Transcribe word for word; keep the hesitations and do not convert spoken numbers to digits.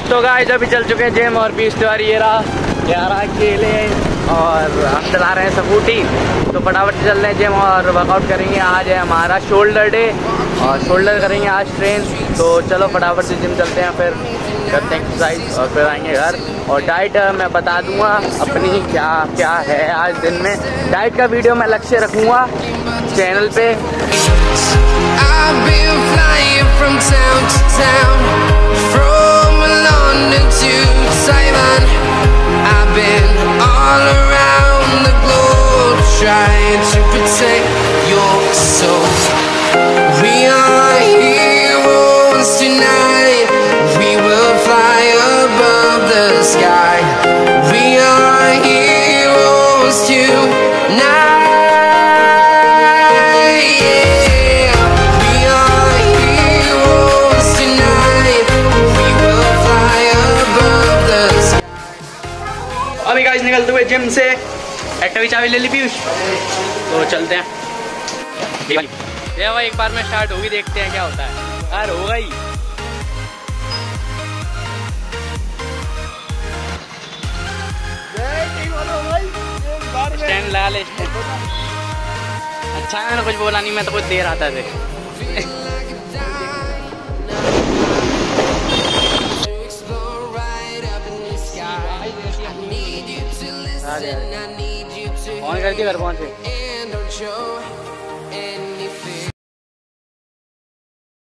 तो गाइस अभी चल चुके हैं जिम और पीस तिवारी ये रहा यार अकेले और हम चला रहे हैं स्कूटी। तो फटाफट से चल रहे हैं जिम और वर्कआउट करेंगे। आज है हमारा शोल्डर डे और शोल्डर करेंगे आज ट्रेन। तो चलो फटाफट से जिम चलते हैं, फिर करते हैं एक्सरसाइज और फिर आएंगे घर। और डाइट मैं बता दूंगा अपनी क्या क्या है आज दिन में। डाइट का वीडियो मैं अलग से रखूँगा चैनल पे। I've been flying from town to town, from London to Taiwan. I've been all around the globe trying to protect your soul. We are heroes tonight. We will fly above the sky. We are heroes tonight. अभी guys निकलते हुए gym से Activa चाबी ले ली पीयूष, तो चलते हैं। ये भाई एक बार में स्टार्ट होगी, देखते हैं क्या होता है। यार हो गई स्टैंड लगा ले स्टैंड। अच्छा है मैंने कुछ बोला नहीं, मैं तो कुछ देर आता थे। ऑन करके घर पहुंचे।